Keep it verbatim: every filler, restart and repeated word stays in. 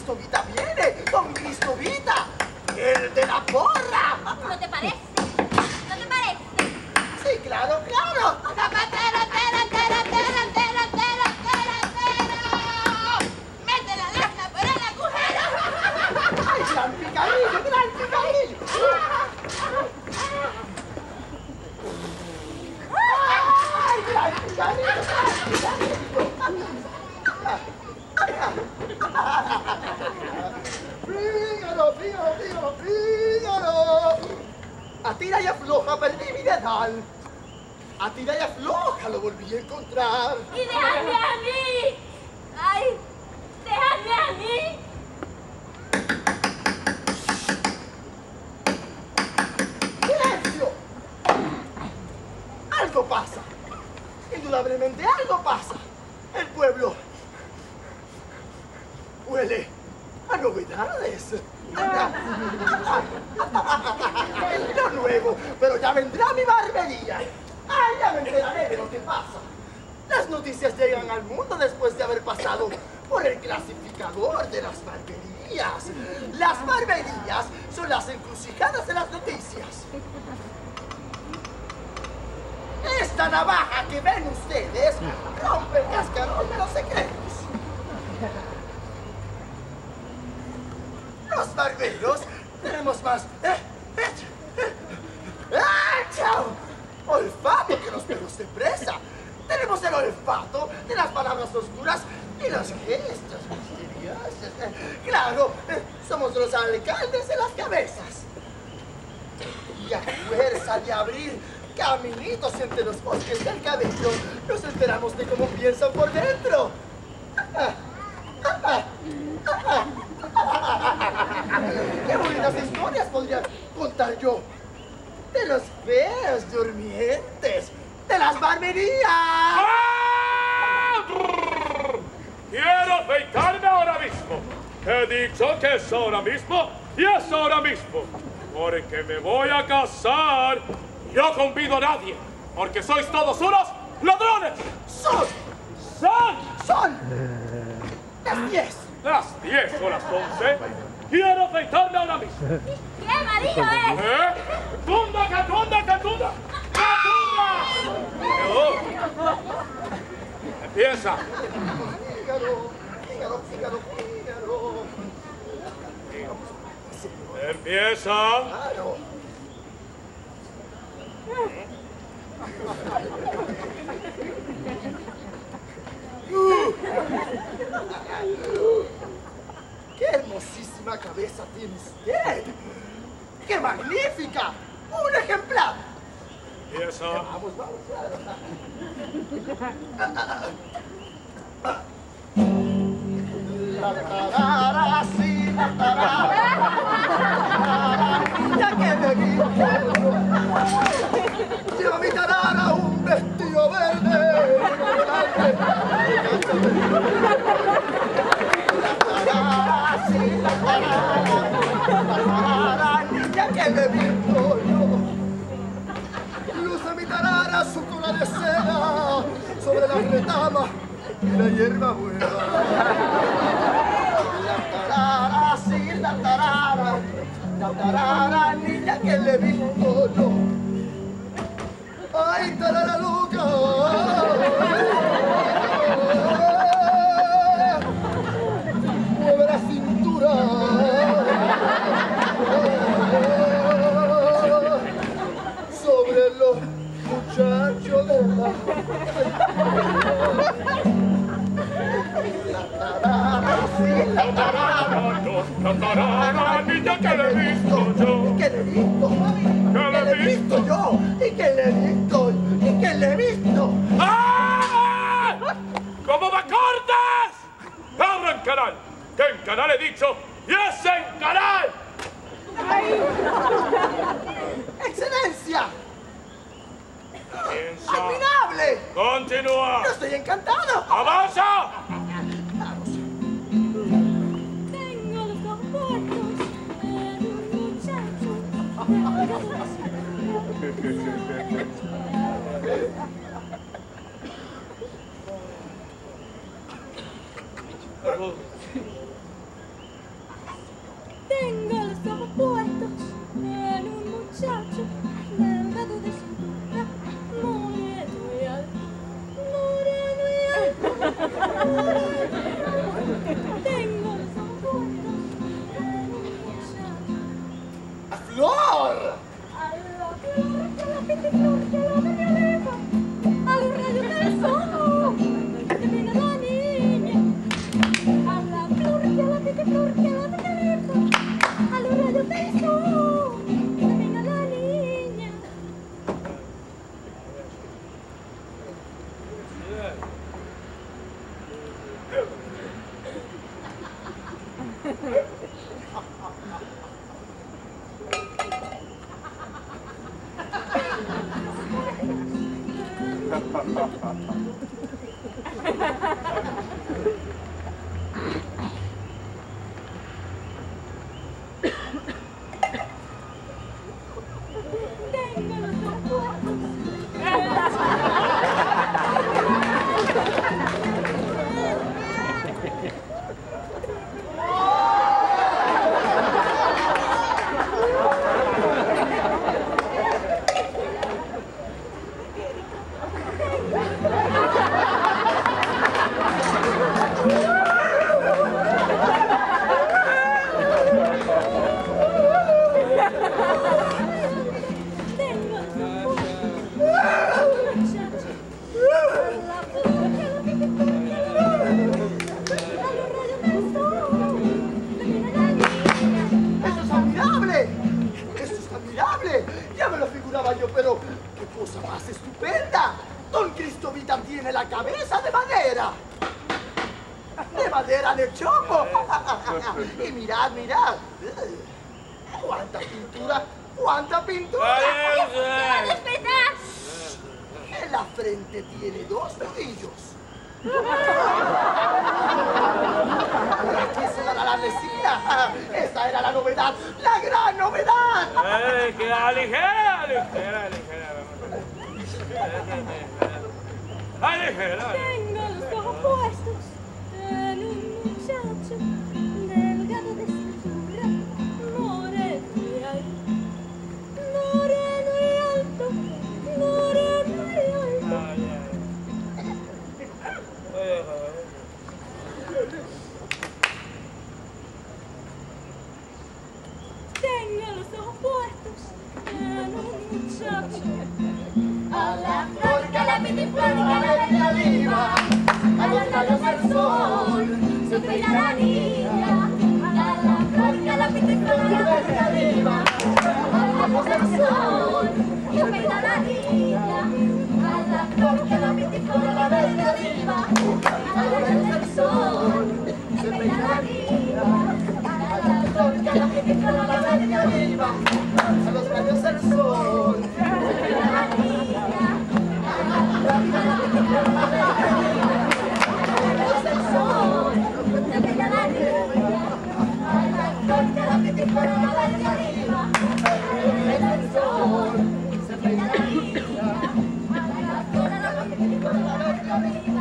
Cristovita viene! ¡Don Cristovita! ¡El de la porra! ¿No te parece? ¿No te parece? Sí, claro, claro. ¡Tela, tela, tela, tela, tela, tela, tela, tela, tela! ¡Mete la lana por el agujero! ¡Ay, gran picadillo, gran picadillo! ¡Ay, gran picadillo, gran picadillo! ¡Fígaro, fígaro, fígaro, fígaro! A tira y afloja perdí mi dedal. A tira y afloja lo volví a encontrar. ¡Y déjame a mí! ¡Ay! ¡Déjame a mí! ¡Silencio! Algo pasa. Indudablemente algo pasa. El pueblo huele a novedades. Lo nuevo, pero ya vendrá mi barbería. ¡Ay, ya me enteraré de lo que pasa! Las noticias llegan al mundo después de haber pasado por el clasificador de las barberías. Las barberías son las encrucijadas de las noticias. Esta navaja que ven ustedes rompe el cascarón de los secretos. Los barberos tenemos más eh, eh, eh, ¡achao! olfato que los perros de presa. Tenemos el olfato de las palabras oscuras y los gestos misteriosos. Claro, eh, somos los alcaldes de las cabezas. Y a fuerza de abrir caminitos entre los bosques del cabello, nos enteramos de cómo piensan por dentro. ¡Qué bonitas historias podría contar yo! De los feos durmientes, de las barberías. ¡Ah! Quiero afeitarme ahora mismo. He dicho que es ahora mismo y es ahora mismo. Porque me voy a casar. No convido a nadie, porque sois todos unos ladrones. ¡Son! ¡Son! ¡Son! Las diez. Las diez o las once. Quiero afeitarme ahora mismo. ¡Qué marido es! ¿Eh? ¡Catunda, catunda, catunda! ¡Catunda! ¡Oh! Empieza. Fígaro, fígaro, fígaro, fígaro. Empieza. Claro. ¡Qué hermosísima cabeza tiene usted! ¡Qué magnífica! ¡Un ejemplar! Empieza. Vamos, vamos, claro. La tarara, sí, la tarara. Ya que me vi, lleva mi tarara un vestido verde. La tarara, sí, la tarara. La tarara, niña que me visto yo. Luce mi tarara su cola de seda sobre la retama y la hierba buena. La tarara, sí, la tarara, la tarara, niña que le he visto yo. ¡Ay, tarara loca! Mueve la cintura. Sobre los muchachos de la... La tarara, sí, la tarara. La tarara, niña que le he visto yo. Que le he visto, que le he visto yo, y que le he visto, y que le he visto. ¡Ah! ¡Cómo me cortas! ¡Abra en canal! ¡Que en canal he dicho! ¡Y es en canal! ¡Excelencia! Piensa. ¡Admirable! ¡Continúa! ¡Yo estoy encantado! ¡Avanza! Vamos. Tengo los ojos puestos en un muchacho. más estupenda. Don Cristovita tiene la cabeza de madera. De madera de choco. Y mirad, mirad. ¡Cuánta pintura! ¡Cuánta pintura! ¡Se va a despertar! En la frente tiene dos nudillos. Aquí se dará la resina. Esa era la novedad, la gran novedad. ¡Eh, queda ligera, ligera, ligera! ¡Aligera! Tengo los ojos puestos en un muchacho delgado de cintura, moreno y alto, moreno y alto, moreno y alto. Ay, ay. Tengo los ojos puestos en un muchacho. A la flor que a la pitiflor que a la bella viva, a los rayos del sol, se peina la niña. A la flor que a la pitiflor que a la bella viva, a los rayos del sol, se peina la niña. A la flor que a la pitiflor que a la bella viva, a los rayos del sol, se peina la niña. A la flor que a la pitiflor que a la bella viva, a los rayos del sol. se peina la niña. A la flor que a la pitiflor que a la bella viva, a los rayos del sol, se peina la niña. A la flor que a la pitiflor que a la bella viva, a los rayos del sol, se peina la niña. A la flor que a la pitiflor que a la bella viva.